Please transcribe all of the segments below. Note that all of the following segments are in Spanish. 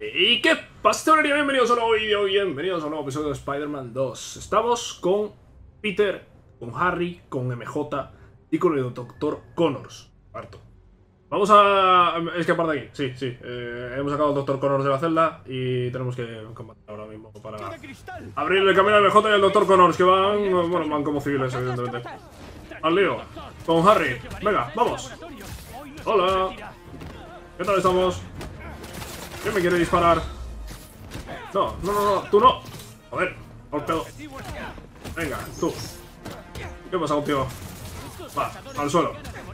¿Y qué pastelería? Bienvenidos a un nuevo vídeo, bienvenidos a un nuevo episodio de Spider-Man 2. Estamos con Peter, con Harry, con MJ y con el Dr. Connors. Parto. Vamos a escapar de aquí, sí. Hemos sacado al Dr. Connors de la celda y tenemos que combatir ahora mismo para abrir el camino al MJ y al Dr. Connors, que van como civiles, evidentemente. Al lío, con Harry. Venga, vamos. Hola. ¿Qué tal estamos? ¿Quién me quiere disparar? No, tú no. Joder, golpeo. Venga, tú. ¿Qué pasa contigo? Va, al suelo.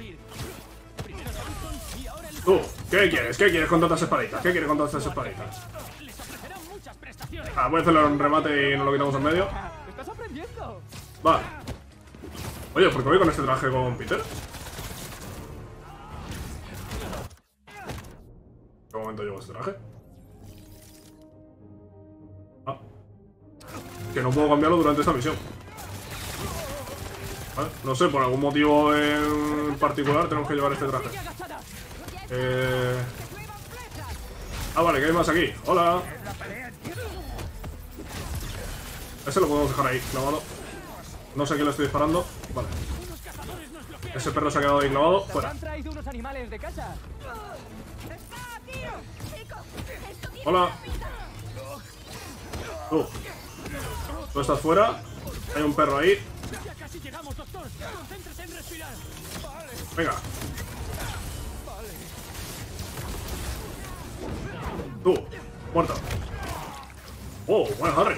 Tú, ¿qué quieres? ¿Qué quieres con tantas espaditas? ¿Qué quieres con tantas espaditas? Ah, voy a hacerle un remate y nos lo quitamos en medio. Va. Oye, ¿por qué voy con este traje con Peter? ¿En qué momento llevo este traje? Ah. Que no puedo cambiarlo durante esta misión. Vale, no sé, por algún motivo en particular tenemos que llevar este traje. Ah, vale, que hay más aquí. Hola. Ese lo podemos dejar ahí, clavado. No sé a quién le estoy disparando. Vale. Ese perro se ha quedado ahí clavado. Fuera. Hola. Tú estás fuera. Hay un perro ahí. Venga. Tú, muerto. Oh, bueno, Harry.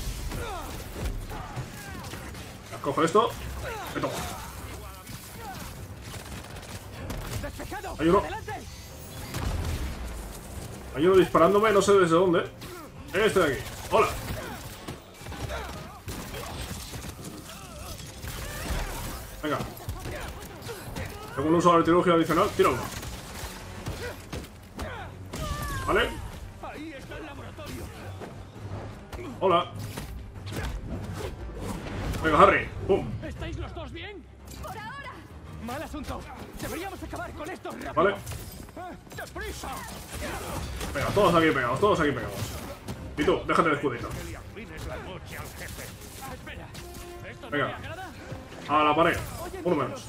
Cojo esto. Me tomo. Hay uno. Hay uno disparándome, no sé desde dónde. Este de aquí. Hola. Venga. Tengo un uso de artilugio adicional. Tira uno. Vale. Hola. Venga, Harry. Pum. ¿Estáis los dos bien? Por ahora. Mal asunto. Deberíamos acabar con esto rápido. Vale. ¡Deprisa! Venga, todos aquí pegados, todos aquí pegados. Y tú, déjate de escudito. Venga. A la pared. Uno menos.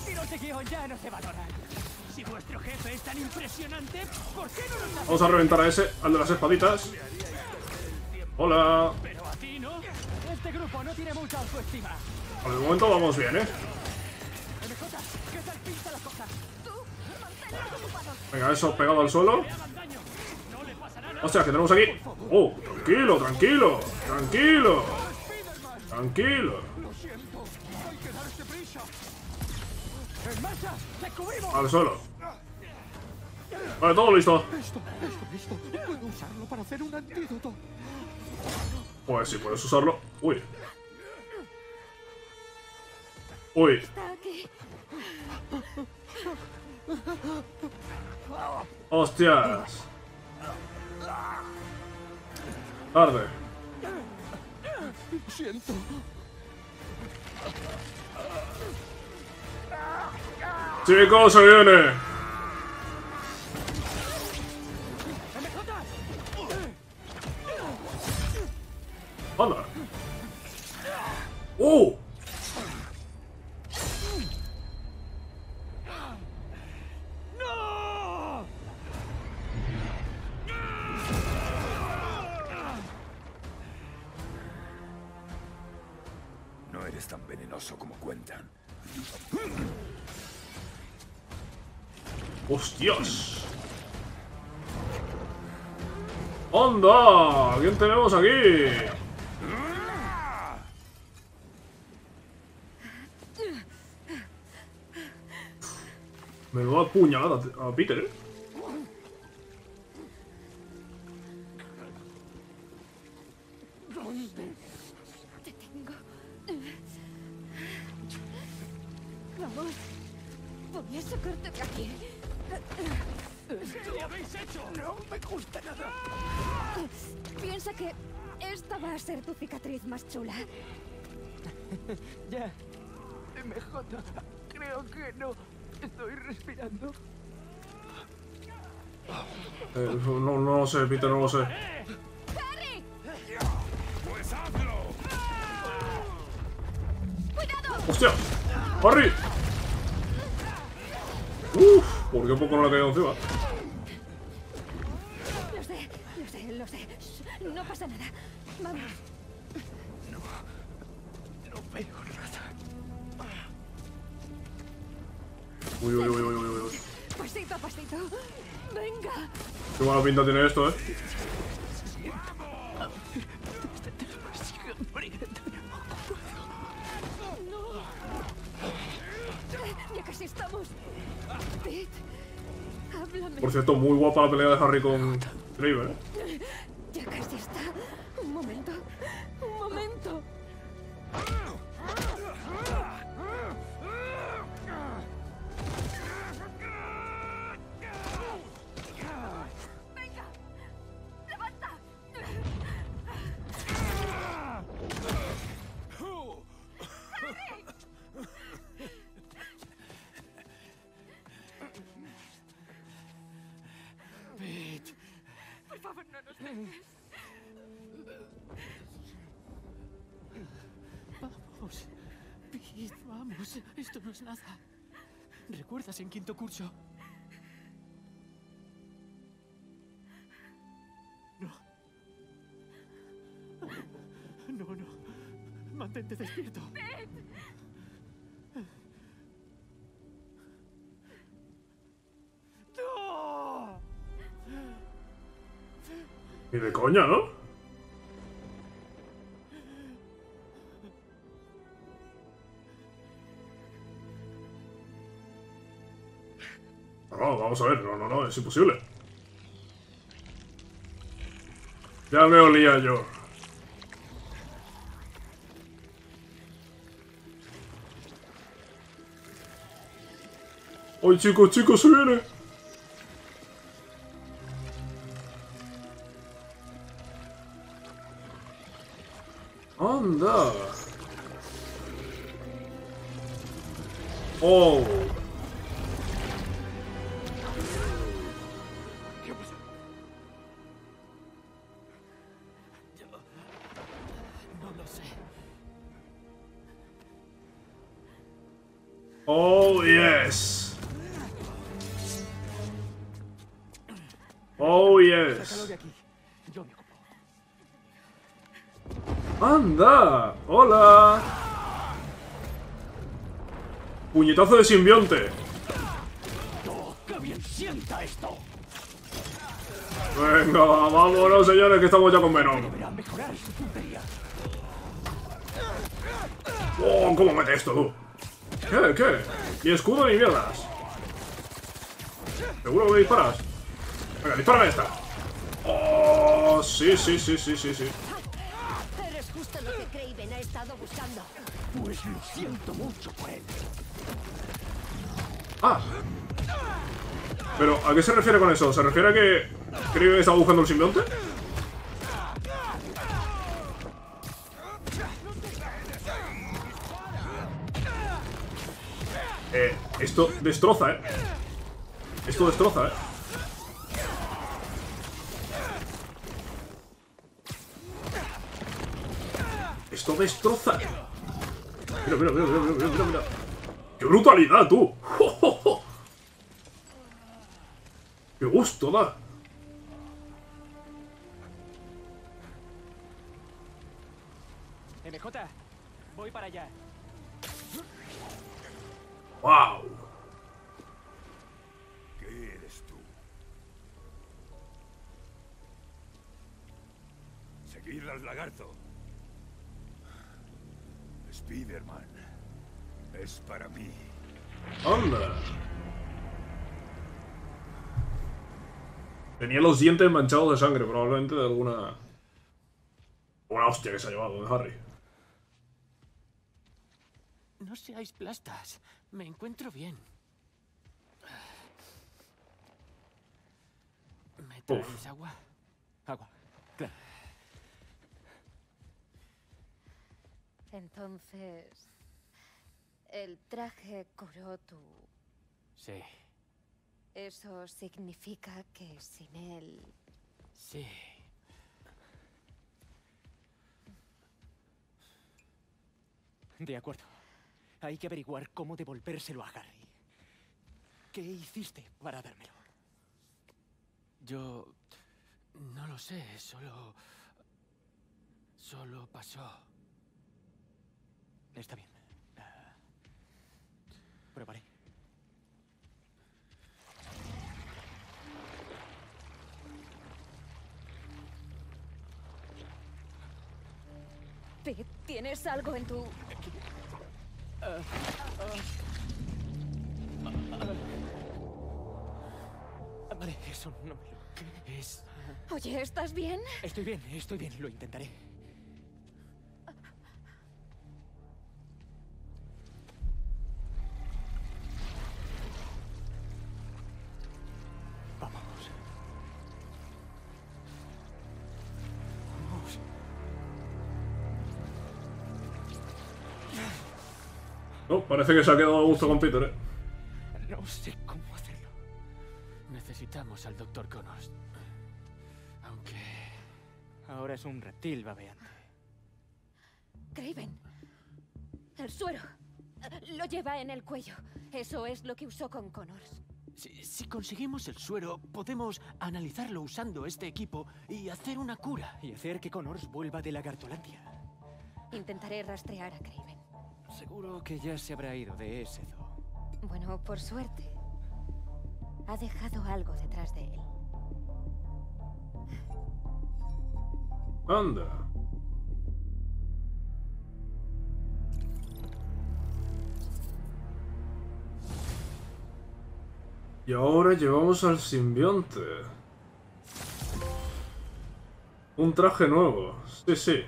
Si vuestro jefe es tan impresionante, ¿por qué no nos Vamos a reventar a ese, al de las espaditas. Hola. Pero a ti no. Este grupo no tiene mucha autoestima. Por el momento vamos bien, ¿eh? MJ, ¿qué tal pinta la cosa? Tú, manténlos ocupados. Venga, eso pegado al suelo. No le pasa nada. Hostia, que tenemos aquí. Oh, tranquilo, tranquilo. Tranquilo. Tranquilo. Lo siento. Hay que darse prisa. ¡En marcha! ¡Te cubrimos! Al suelo. Vale, todo listo. Esto listo. Puedo usarlo para hacer un antídoto. Pues sí, puedes usarlo. Uy. Uy. Hostias. Tarde. Siento. Chicos, se viene. Anda. ¡No! No eres tan venenoso como cuentan. ¡Hostias! ¡Onda! ¿Quién tenemos aquí? Menuda puñalada a Peter, ¿eh? Te tengo. Vamos. Voy a sacarte de aquí. ¿Qué habéis hecho? No me gusta nada. Piensa que esta va a ser tu cicatriz más chula. Ya. MJ, creo que no estoy respirando. No lo sé, Peter, no lo sé. ¡Harry! ¡Pues hazlo! ¡Cuidado! ¡Hostia! ¡Harry! ¡Uf! ¿Por qué poco no le ha caído encima? Lo sé. Shh, no pasa nada. Vamos. No veo nada. Uy. Pasito a pasito. Venga. Qué mala pinta tiene esto, ¿eh? Ya casi estamos. Pete, háblame. Por cierto, muy guapa la pelea de Harry con Kraven, ¿eh? Ya casi está. Un momento. Venga. Levanta. Pete. Por favor, no nos dejes. Vamos, Pete, vamos. Esto no es nada. ¿Recuerdas en quinto curso? No. Mantente despierto. ¡No! Ni de coña, ¿no? No, vamos a ver. No, es imposible. Ya me olía yo. ¡Ay, chicos, se viene! ¡Anda! ¡Oh! ¿Qué pasa? No lo sé. ¡Oh, yes! ¡Oh, Sácalo yes! de aquí. Yo me ocupo. ¡Anda! ¡Hola! Puñetazo de simbionte. ¡Qué bien sienta esto! Venga, vámonos, señores, que estamos ya con Venom. Deberá mejorar su puntería. ¡Oh! ¿Cómo mete esto, tú? ¿Qué? Ni escudo ni mierdas. ¿Seguro que me disparas? Venga, dispárame esta. ¡Oh! Sí. Eres justo lo que Kraven ha estado buscando. Pues lo siento mucho por él. ¡Ah! Pero, ¿a qué se refiere con eso? ¿Se refiere a que Kraven estaba buscando el simbionte? Esto destroza, ¿eh? Esto destroza, ¿eh? Esto destroza. Mira. ¡Qué brutalidad, tú! ¡Jo! ¡Qué gusto da! MJ, voy para allá. ¡Wow! ¿Qué eres tú? Seguir al lagarto. Spider-Man. Es para mí. ¡Anda! Tenía los dientes manchados de sangre, probablemente de alguna hostia que se ha llevado de Harry. No seáis plastas. Me encuentro bien. ¿Me traes agua? Agua. Claro. Entonces, el traje curó tu... Sí. Eso significa que sin él... Sí. De acuerdo. Hay que averiguar cómo devolvérselo a Harry. ¿Qué hiciste para dármelo? Yo... no lo sé, solo pasó. Está bien. Probaré. Pete, ¿tienes algo en tu...? Vale, eso no me lo... Es... Oye, ¿estás bien? Estoy bien, lo intentaré. Vamos. Vamos. Oh, parece que se ha quedado a gusto con Peter, ¿eh? No sé cómo hacerlo. Necesitamos al Dr. Connors. Aunque... ahora es un reptil babeante. Kraven. El suero. Lo lleva en el cuello. Eso es lo que usó con Connors. Si conseguimos el suero, podemos analizarlo usando este equipo y hacer una cura. Y hacer que Connors vuelva de Lagartolandia. Intentaré rastrear a Kraven. Seguro que ya se habrá ido de ese zoo. Bueno, por suerte. Ha dejado algo detrás de él. Anda. Y ahora llevamos al simbionte. Un traje nuevo. Sí, sí.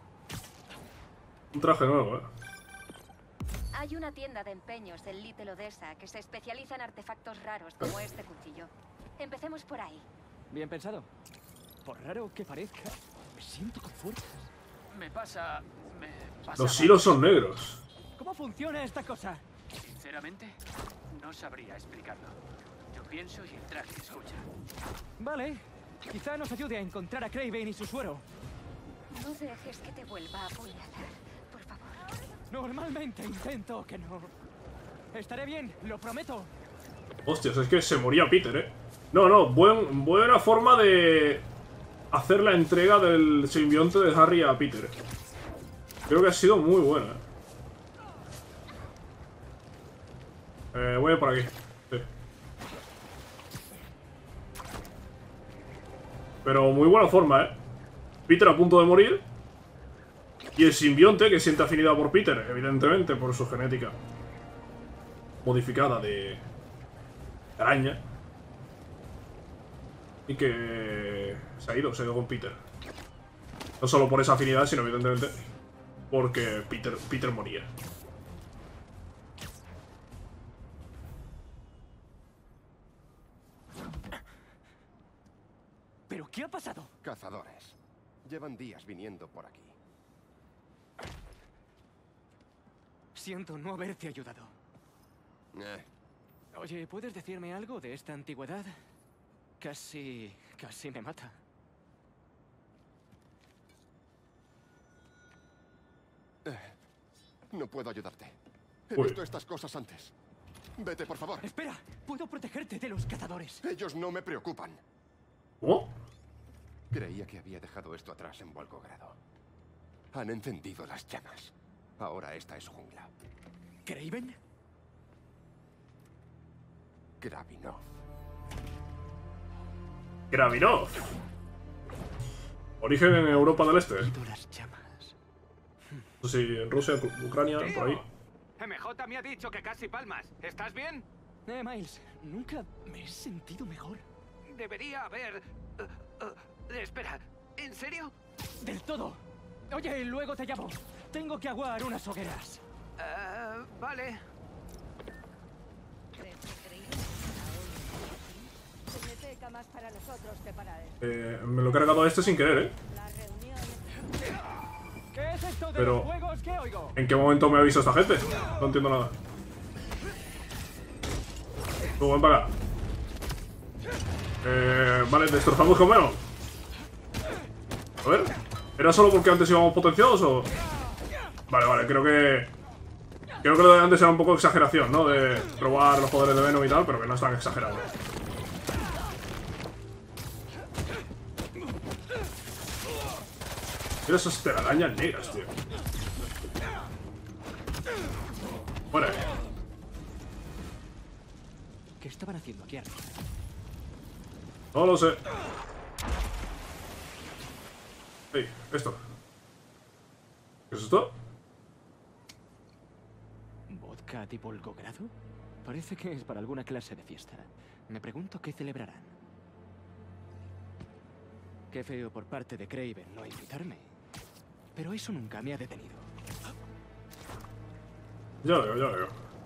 Un traje nuevo, ¿eh? Hay una tienda de empeños en Little Odessa que se especializa en artefactos raros como este cuchillo. Empecemos por ahí. Bien pensado. Por raro que parezca, me siento con fuerzas. Me pasa... Los hilos son negros. ¿Cómo funciona esta cosa? Sinceramente, no sabría explicarlo. Yo pienso y el traje escucha. Vale. Quizá nos ayude a encontrar a Kraven y su suero. No dejes que te vuelva a apuñalar, por favor. Normalmente intento que no. Estaré bien, lo prometo. Hostias, es que se moría Peter, ¿eh? No, buena forma de hacer la entrega del simbionte de Harry a Peter. Creo que ha sido muy buena. Voy a por aquí. Sí. Pero muy buena forma, ¿eh? Peter a punto de morir. Y el simbionte que siente afinidad por Peter, evidentemente, por su genética modificada de araña. Y que se ha ido con Peter. No solo por esa afinidad, sino evidentemente porque Peter moría. ¿Pero qué ha pasado? Cazadores. Llevan días viniendo por aquí. Siento no haberte ayudado. Oye, ¿puedes decirme algo de esta antigüedad? Casi me mata. No puedo ayudarte. He Uy. visto estas cosas antes. Vete, por favor. Espera, puedo protegerte de los cazadores. Ellos no me preocupan. ¿Cómo? Creía que había dejado esto atrás en Volgogrado. Han encendido las llamas. Ahora esta es jungla. ¿Kraven? Kravinov. Kravinov. Origen en Europa del Este. Oído las llamas. No sé si en Rusia, Ucrania, por ahí. MJ me ha dicho que casi palmas. ¿Estás bien? Miles, nunca me he sentido mejor. Debería haber... espera, ¿en serio? ¡Del todo! Oye, luego te llamo. Tengo que aguar unas hogueras. Vale. ¿Crees que Kraven se peca más para nosotros que para él? Me lo he cargado a este sin querer, ¿eh? La reunión... ¿Qué es esto de Pero- los juegos que oigo? ¿En qué momento me ha visto esta gente? No entiendo nada. Tú, ven para acá. Vale, destrozamos con menos. A ver. ¿Era solo porque antes íbamos potenciados o...? Vale, creo que lo de antes era un poco exageración, ¿no? De probar los poderes de Venom y tal, pero que no es tan exagerado. Mira esas telarañas negras, tío. Fuera. ¿Qué estaban haciendo aquí arriba? No lo sé. Ey, esto. ¿Qué es esto? ¿Vodka tipo Volgogrado? Parece que es para alguna clase de fiesta. Me pregunto qué celebrarán. Qué feo por parte de Kraven no invitarme. Pero eso nunca me ha detenido. Ya lo veo.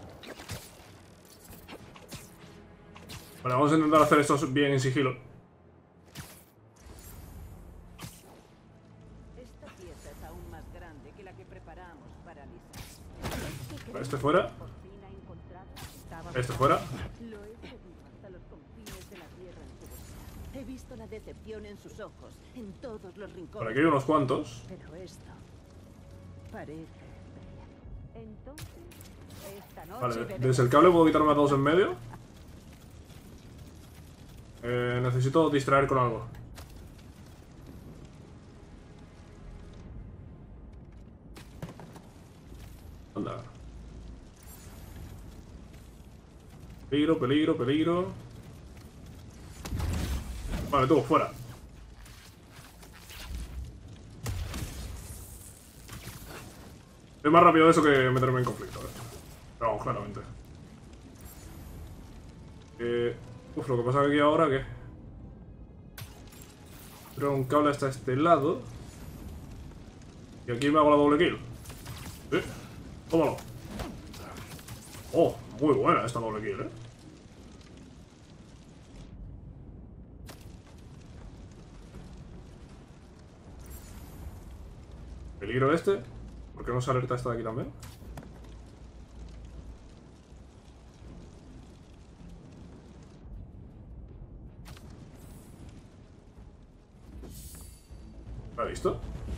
Vale, vamos a intentar hacer esto bien en sigilo. Esta pieza es aún más grande que la que preparamos para Lisa. Este fuera. Por fin ha encontrado. Estaba Este fuera. Lo he seguido hasta los confines de la tierra en su búsqueda. He visto la decepción en sus ojos, en todos los rincones. Por aquí hay unos cuantos. Pero esto parece especial. Entonces, esta noche Vale, beberemos. desde el cable puedo quitarme a todos en medio. Necesito distraer con algo. Anda. Peligro. Vale, tú, fuera. Es más rápido eso que meterme en conflicto. Pero vamos, claramente. Lo que pasa aquí ahora que... Pero un cable hasta este lado. Y aquí me hago la doble kill. ¿Sí? Tómalo. Oh, muy buena esta doble kill, Peligro este. ¿Por qué no se alerta esta de aquí también? ¿La ha visto?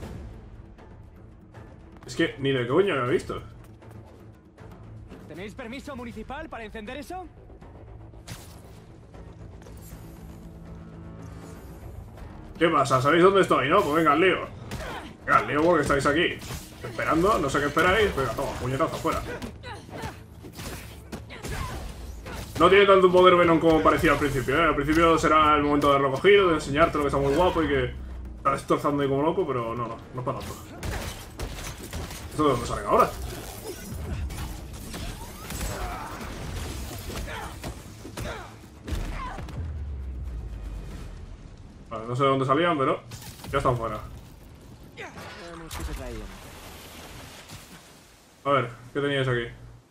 Es que ni de coña me ha visto. ¿Tenéis permiso municipal para encender eso? ¿Qué pasa? ¿Sabéis dónde estoy, no? Pues venga, al lío. Venga, al lío porque estáis aquí. Esperando, no sé qué esperáis. Venga, toma, puñetazo, fuera. No tiene tanto poder Venom como parecía al principio, Al principio será el momento de haberlo cogido, de enseñártelo que está muy guapo y que está destrozando ahí como loco, pero no es para tanto. ¿Esto de dónde salen ahora? Vale, no sé de dónde salían, pero ya están fuera. Veamos qué se traían. A ver, ¿qué teníais aquí?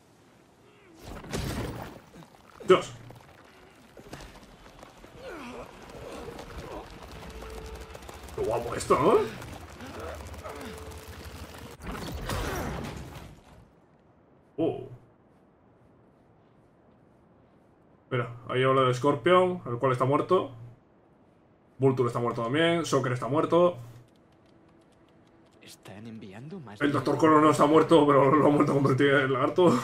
¡Dios! ¡Qué guapo esto, ¿no? Mira, ahí habla de Scorpion, el cual está muerto. Vulture está muerto también, Shocker está muerto. ¿Están enviando más? El Dr. Connors no está muerto, pero lo ha muerto a convertir en lagarto.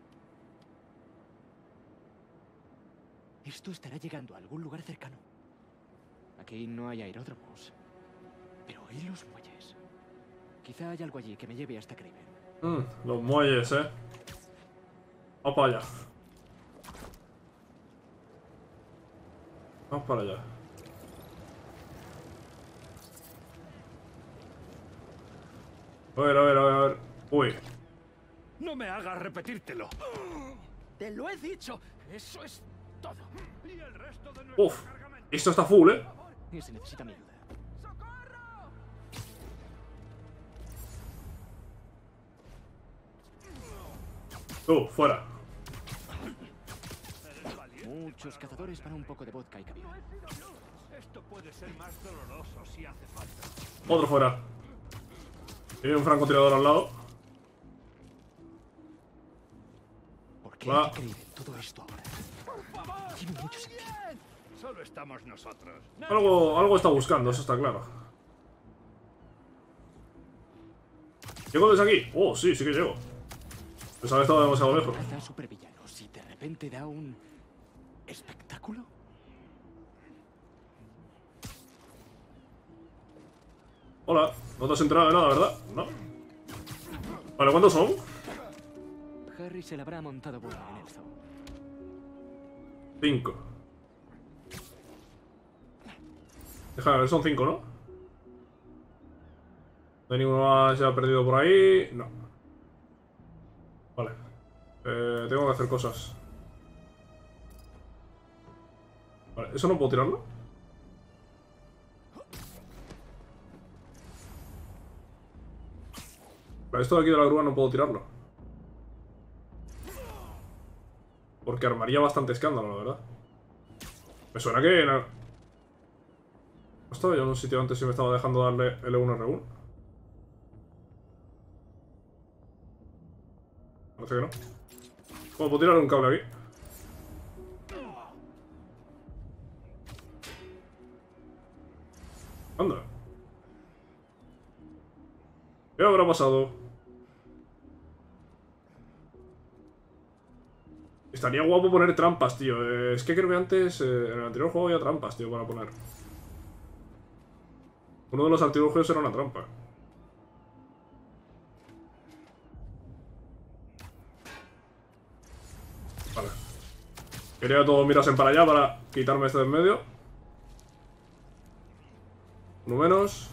Esto estará llegando a algún lugar cercano. Aquí no hay aeródromos. Pero ¿y los muelles? Quizá hay algo allí que me lleve hasta Kraven. Los muelles, Vamos para allá. Vamos para allá. A ver. Uy. No me hagas repetírtelo. ¡Te lo he dicho! ¡Eso es todo! Y el resto de nuestro Uf. Esto está full, Y se necesita mi ayuda. Tú, fuera. Muchos cazadores para un poco de vodka y caviar. Esto puede ser más doloroso si hace falta. Otro fuera. Tiene un francotirador al lado. ¿Por qué Va. hace Kraven todo esto ahora? Tiene mucho sentido. Solo estamos nosotros. Algo está buscando, eso está claro. ¿Llego desde aquí? Oh, sí que llego. Pensaba que estaba demasiado lejos. Caza supervillanos y de repente da un espectáculo. Hola, no te has enterado de nada, ¿verdad? No. Vale, ¿cuántos son? Harry se la habrá montado buena en el zoo. 5. Déjame ver, son 5, ¿no? No hay ninguno más ya perdido por ahí. No. Vale. Tengo que hacer cosas. Vale, ¿eso no puedo tirarlo? Vale, esto de aquí de la grúa no puedo tirarlo. Porque armaría bastante escándalo, la verdad. Me suena que... ¿No estaba yo en un sitio antes y me estaba dejando darle L1R1? Parece que no. Bueno, puedo tirar un cable aquí. Anda. ¿Qué habrá pasado? Estaría guapo poner trampas, tío. Es que creo que antes, en el anterior juego había trampas, tío, para poner. Uno de los antiguos juegos era una trampa. Vale. Quería que todos mirasen para allá para quitarme este de en medio. Uno menos.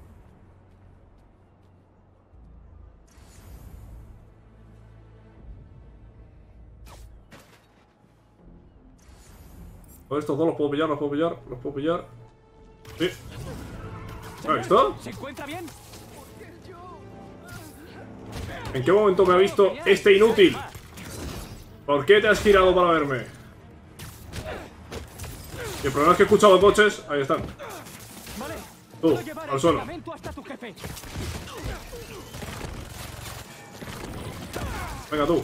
Estos dos los puedo pillar, los puedo pillar, los puedo pillar. Sí. ¿Me ha visto? ¿Se encuentra bien? ¿En qué momento me ha visto este inútil? ¿Por qué te has girado para verme? Y el problema es que he escuchado coches. Ahí están. Tú, al suelo. Venga, tú.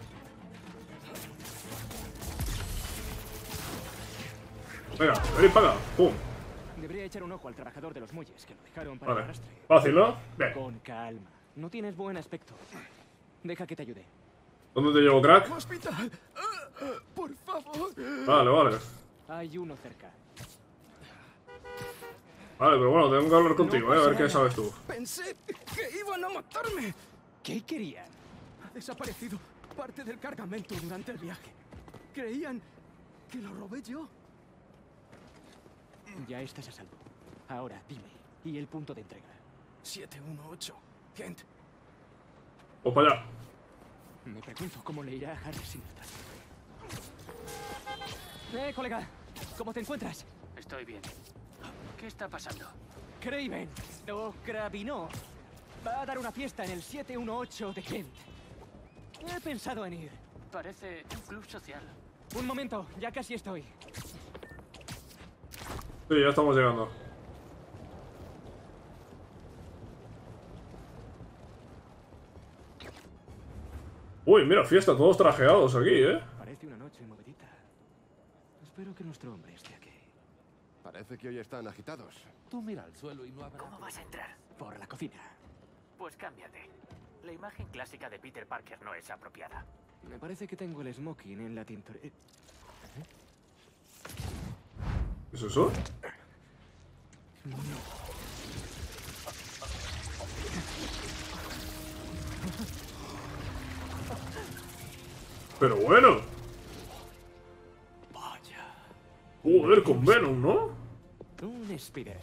Venga, venid para acá. Pum. Debería echar un ojo al trabajador de los muelles que lo dejaron para el Vale. arrastre. Fácil, ¿no? Bien. Con calma. No tienes buen aspecto. Deja que te ayude. ¿Dónde te llevo, crack? ¡Hospital! ¡Por favor! Vale, vale. Hay uno cerca. Vale, pero bueno, tengo que hablar contigo, No a ver pasa qué nada. sabes tú. Pensé que iban a matarme. ¿Qué querían? Ha desaparecido parte del cargamento durante el viaje. Creían que lo robé yo. Ya estás a salvo. Ahora, dime. ¿Y el punto de entrega? 718. Kent. Pues para allá. Me pregunto cómo le irá a Harry sin estar. Colega. ¿Cómo te encuentras? Estoy bien. ¿Qué está pasando? Craven, o Cravinó, va a dar una fiesta en el 718 de Kent. He pensado en ir. Parece un club social. Un momento, ya casi estoy. Sí, ya estamos llegando. Uy, mira, fiesta, todos trajeados aquí, ¿eh? Parece una noche movedita. Espero que nuestro hombre esté aquí. Parece que hoy están agitados. Tú mira al suelo y no habrá... ¿Cómo vas a entrar? Por la cocina. Pues cámbiate. La imagen clásica de Peter Parker no es apropiada. Me parece que tengo el smoking en la tintorería. ¿Qué es eso? Pero bueno. Vaya. Joder, con Venom, ¿no? Un espía.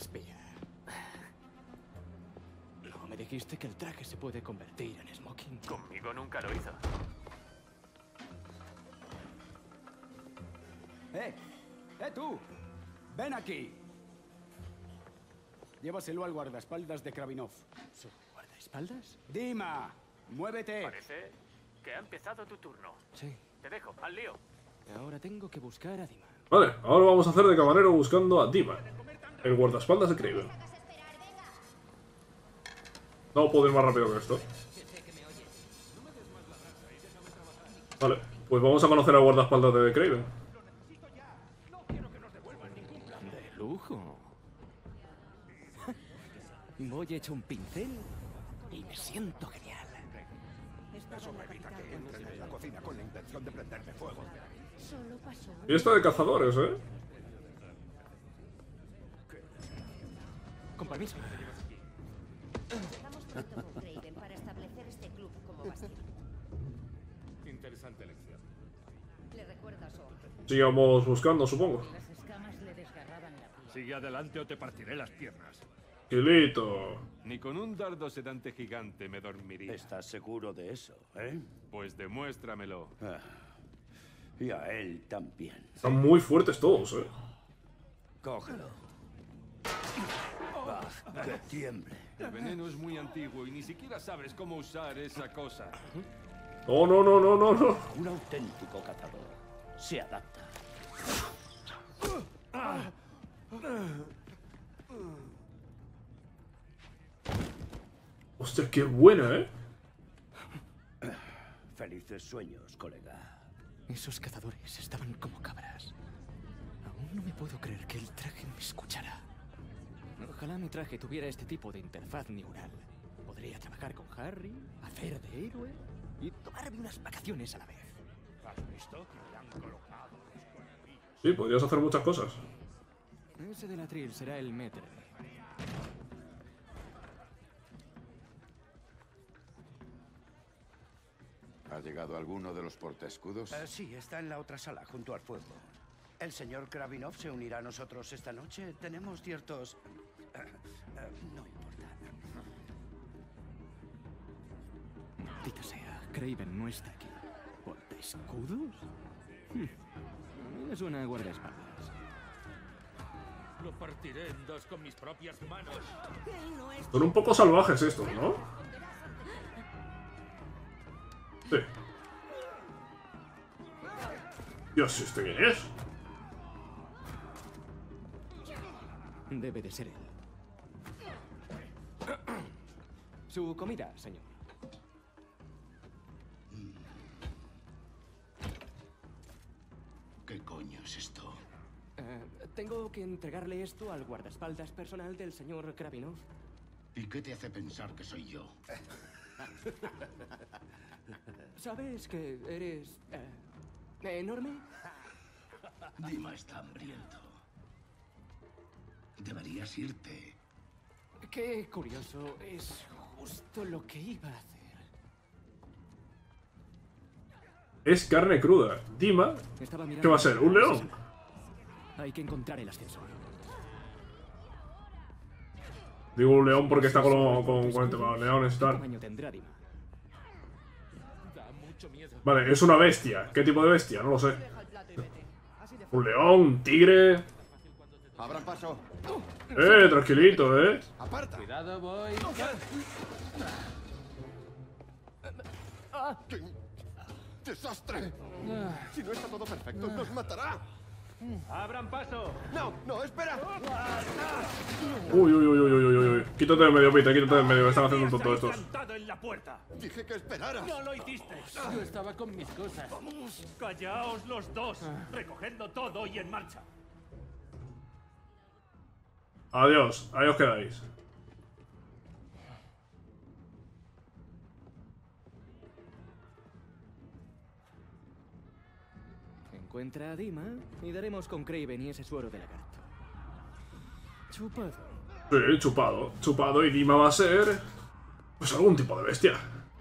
No me dijiste que el traje se puede convertir en smoking. Conmigo nunca lo hizo. ¡Tú! ¡Ven aquí! Llévaselo al guardaespaldas de Kravinov. ¿Su guardaespaldas? Dima, muévete. Parece que ha empezado tu turno. Sí. Te dejo, al lío. Ahora tengo que buscar a Dima. Vale, ahora vamos a hacer de camarero buscando a Dima, el guardaespaldas de Kraven. No puedo ir más rápido que esto. Vale, pues vamos a conocer al guardaespaldas de Kraven. lujo! Voy hecho un pincel y me siento genial. Eso me evita que entren en la cocina con la intención de prenderme fuego. Solo pasó. Fiesta de cazadores, ¿eh? Con permiso. Estamos pronto con Craven para establecer este club como bastión. Interesante elección. Le recuerda a su hombre. Sigamos buscando, supongo. Las escamas le desgarraban la piel. Sigue adelante o te partiré las piernas. Tranquilito. Ni con un dardo sedante gigante me dormiría. ¿Estás seguro de eso, eh? Pues demuéstramelo. Ah, y a él también. Están muy fuertes todos, ¿eh? Cógelo. Ah, que tiemble. El veneno es muy antiguo y ni siquiera sabes cómo usar esa cosa. No, no, no, no, no, no. Un auténtico cazador. Se adapta. Hostia, qué buena, ¿eh? Felices sueños, colega. Esos cazadores estaban como cabras. Aún no me puedo creer que el traje me escuchara. Ojalá mi traje tuviera este tipo de interfaz neural. Podría trabajar con Harry, hacer de héroe y tomarme unas vacaciones a la vez. ¿Has visto que le han colocado los cuernillos? Sí, podrías hacer muchas cosas. Ese del atril será el método. ¿Ha llegado alguno de los portaescudos? Sí, está en la otra sala, junto al fuego. ¿El señor Kravinov se unirá a nosotros esta noche? Tenemos ciertos... no importa. Maldita sea, Craven no está aquí. ¿Portaescudos? A mí me suena a guardaespaldas. Lo partiré en dos con mis propias manos. Son un poco salvajes estos, ¿no? Sí. Dios, ¿este quién es? Debe de ser él. Su comida, señor. ¿Qué coño es esto? Tengo que entregarle esto al guardaespaldas personal del señor Kravinov. ¿Y qué te hace pensar que soy yo? ¿Sabes que eres... enorme? Dima está hambriento. Deberías irte. Qué curioso. Es justo lo que iba a hacer. Es carne cruda. Dima. Estaba mirando... ¿Qué va a ser? ¿Un león? Hay que encontrar el ascensor. Digo un león porque está con el tema de leones y ¿Qué tal. tamaño tendrá Dima? Da mucho miedo. Vale, es una bestia. ¿Qué tipo de bestia? No lo sé. Un león, un tigre. ¡Abran paso! Tranquilito, ¡Aparta! Cuidado, voy. ¡Qué desastre! Si no está todo perfecto, nos matará. ¡Abran paso! ¡No! ¡No! ¡Espera! Uy, uy, uy, uy, uy, uy, uy. Quítate del medio, Peter, quítate del medio. Me están haciendo un tonto estos. ¡Plantado en la puerta! Dije que esperaras. ¡No lo hiciste! Yo estaba con mis cosas. ¡Callaos los dos! Recogedlo todo y en marcha. Adiós, ahí os quedáis. Encuentra a Dima y daremos con Craven y ese suero de lagarto. Chupado. Sí, chupado. Chupado y Dima va a ser... pues algún tipo de bestia.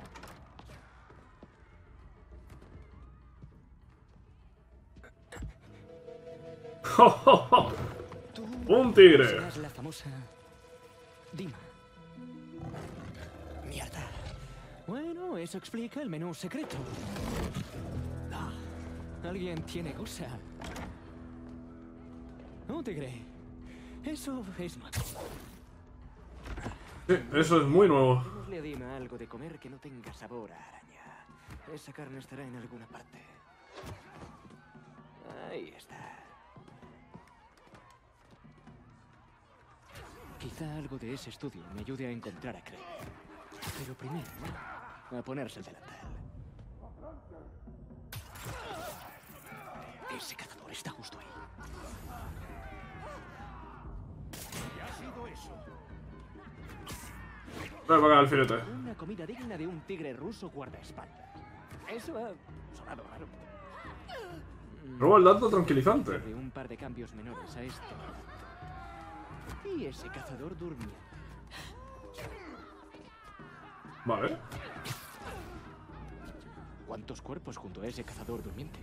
¡Un tigre! Serás la famosa Dima. Mierda. Bueno, eso explica el menú secreto. Ah, alguien tiene cosa. Un tigre. Eso es nuevo. Sí, eso es muy nuevo. Démosle a Dima algo de comer que no tenga sabor a araña. Esa carne estará en alguna parte. Ahí está. Quizá algo de ese estudio me ayude a encontrar a Craig. Pero primero, a ponerse el delantal. Ese cazador está justo ahí. sido eso? Voy a pagar el filete. Una comida digna de un tigre ruso guardaespaldas. Eso ha sonado raro. Roba el dato tranquilizante. De un par de cambios menores a este. Y ese cazador durmiendo. Vale. ¿Cuántos cuerpos junto a ese cazador durmiente?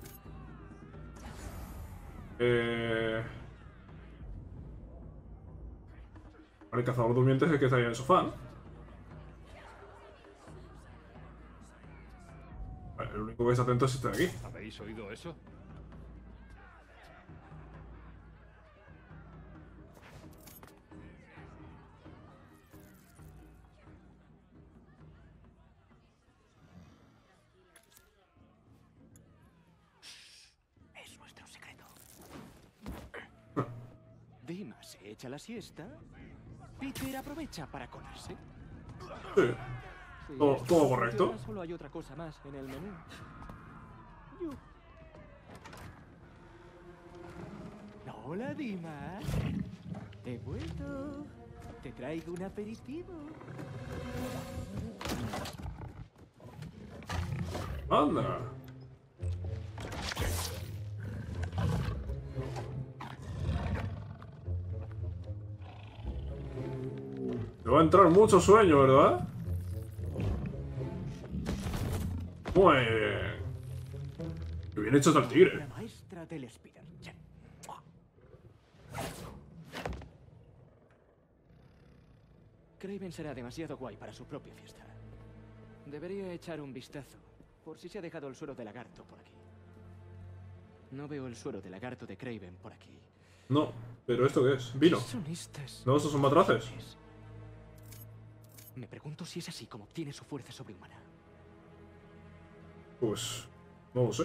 El cazador durmiente es el que está ahí en el sofá, ¿no? Vale, el único que está atento es este de aquí. ¿Habéis oído eso? Es nuestro secreto. Dima se echa la siesta. Peter aprovecha para colarse. Sí. Si Todo esto no correcto. funciona, solo hay otra cosa más en el menú. Hola, Dima. He vuelto. Te traigo un aperitivo. Anda. Te va a entrar mucho sueño, ¿verdad? Muy bien. Qué bien hecho está el tigre. La maestra del Spider. Kraven será demasiado guay para su propia fiesta. Debería echar un vistazo, por si se ha dejado el suero de lagarto por aquí. No veo el suero de lagarto de Kraven por aquí. No, pero ¿esto qué es? ¿Vino? ¿Qué son estas? No, estos son matraces. Me pregunto si es así como obtiene su fuerza sobrehumana. Pues... no lo sé.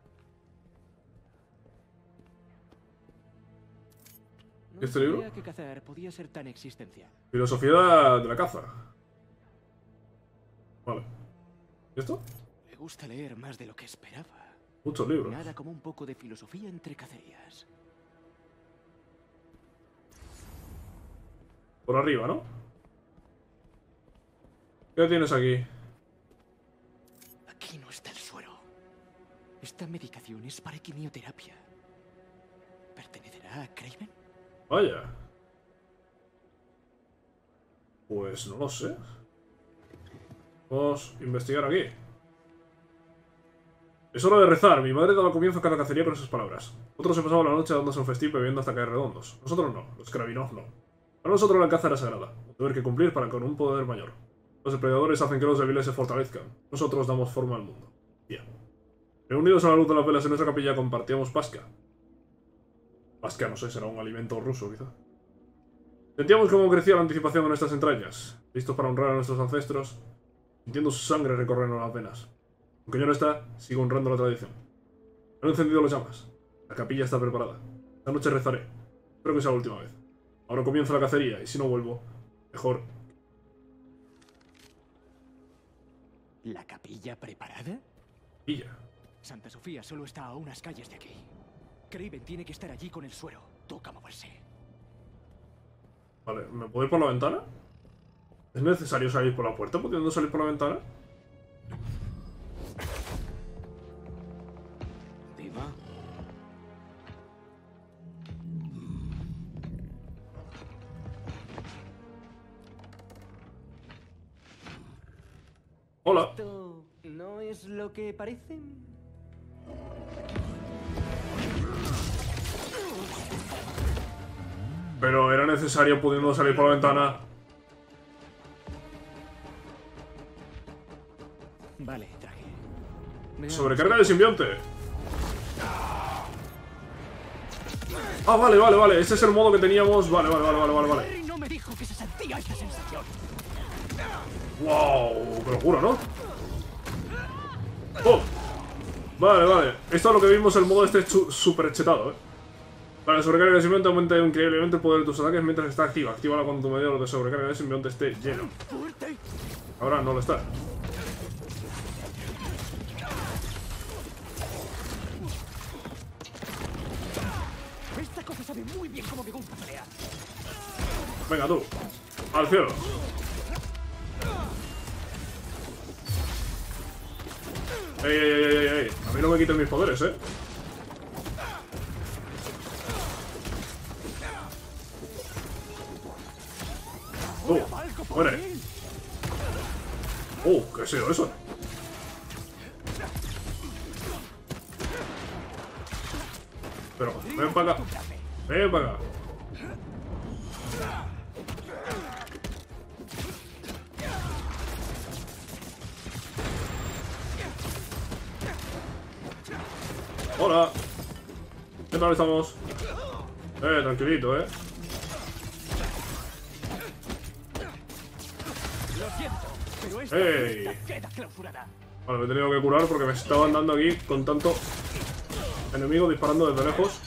No ¿Este libro? sabía que cazar podía ser tan existencial. Filosofía de la caza. Vale. ¿Y esto? Me gusta leer más de lo que esperaba. Muchos libros. Nada como un poco de filosofía entre cacerías. Por arriba, ¿no? ¿Qué tienes aquí? Aquí no está el suero. Esta medicación es para quimioterapia. ¿Pertenecerá a Kraven? Vaya. Pues no lo sé. Vamos a investigar aquí. Es hora de rezar. Mi madre daba comienzo a cada cacería con esas palabras. Otros se pasaban la noche dándose un festín bebiendo hasta caer redondos. Nosotros no. Los Kravinov no. Para nosotros la caza era sagrada. Un deber que cumplir para con un poder mayor. Los depredadores hacen que los débiles se fortalezcan. Nosotros damos forma al mundo. Ya. Reunidos a la luz de las velas en nuestra capilla compartíamos pasca. Pasca, no sé, será un alimento ruso, quizá. Sentíamos cómo crecía la anticipación de nuestras entrañas, listos para honrar a nuestros ancestros, sintiendo su sangre recorrernos las venas. Aunque yo no está, sigo honrando la tradición. Han encendido las llamas. La capilla está preparada. Esta noche rezaré. Espero que sea la última vez. Ahora comienza la cacería, y si no vuelvo, mejor. ¿La capilla preparada? Capilla. Santa Sofía solo está a unas calles de aquí. Kraven tiene que estar allí con el suero. Toca moverse. Vale, ¿me puedo ir por la ventana? ¿Es necesario salir por la puerta pudiendo salir por la ventana? Dima. Hola. ¿Esto no es lo que parece? Pero era necesario pudiendo salir por la ventana. Vale, traje. Sobrecarga de simbionte. Ah, vale. Ese es el modo que teníamos. Vale. Harry no me dijo que se sentía esta sensación. Wow, qué locura, ¿no? Oh. Vale. Esto es lo que vimos, el modo este super chetado, Vale, sobrecarga de simbionte aumenta increíblemente el poder de tus ataques mientras está activa. Actívala cuando tu medidor de sobrecarga de simbionte esté lleno. Ahora no lo está. Esta cosa sabe muy bien cómo me gusta pelear. Venga, tú. Al cielo. ¡Ey! A mí no me quiten mis poderes, Muere. ¿Qué ha sido eso? Pero, ven para acá. Ven para acá. Hola. ¿Qué tal estamos? Tranquilito, Lo siento, pero esta queda clausurada. Vale, me he tenido que curar porque me estaban dando aquí con tanto enemigo disparando desde lejos.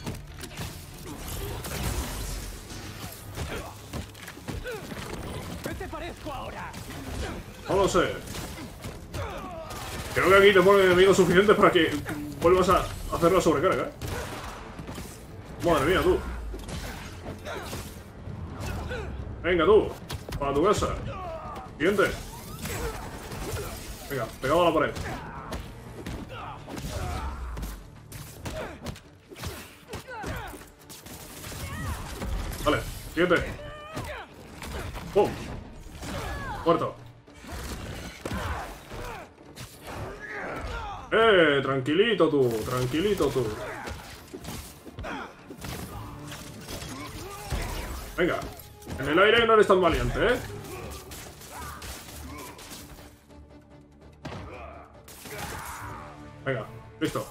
¿Qué te parezco ahora? No lo sé. Creo que aquí te ponen enemigos suficientes para que vuelvas a hacer la sobrecarga, Madre mía, tú. Venga, tú. Para tu casa. Siguiente. Venga, pegado a la pared. Vale, siguiente. ¡Pum! Muerto. Tranquilito tú, tranquilito tú. Venga, en el aire no eres tan valiente, Venga, listo.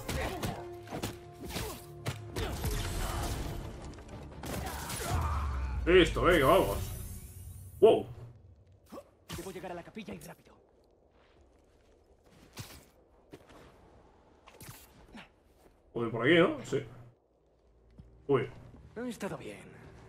Listo, venga, vamos. ¡Wow! Debo llegar a la capilla y rápido. Uy, por aquí, ¿no? Sí. Uy. He estado bien.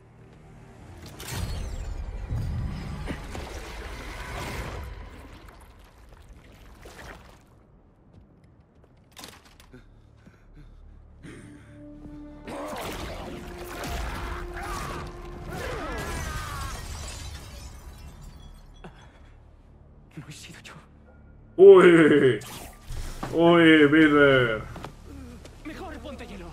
No he sido yo. Uy. Uy, Peter. Mejor ponte hielo.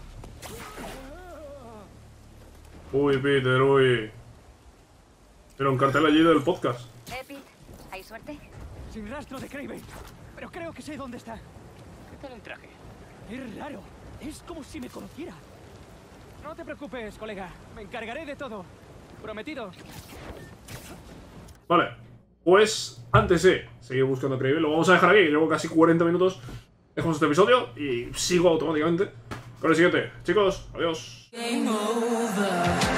Uy, Peter, uy. Mira, un cartel allí del podcast. Pete, ¿hay suerte? Sin rastro de Kraven. Pero creo que sé dónde está. ¿Qué tal el traje? Es raro. Es como si me conociera. No te preocupes, colega. Me encargaré de todo. Prometido. Vale. Pues, antes de seguir buscando a Kraven, lo vamos a dejar aquí. Llevo casi 40 minutos. Dejamos este episodio y sigo automáticamente con el siguiente. Chicos, adiós. Game over.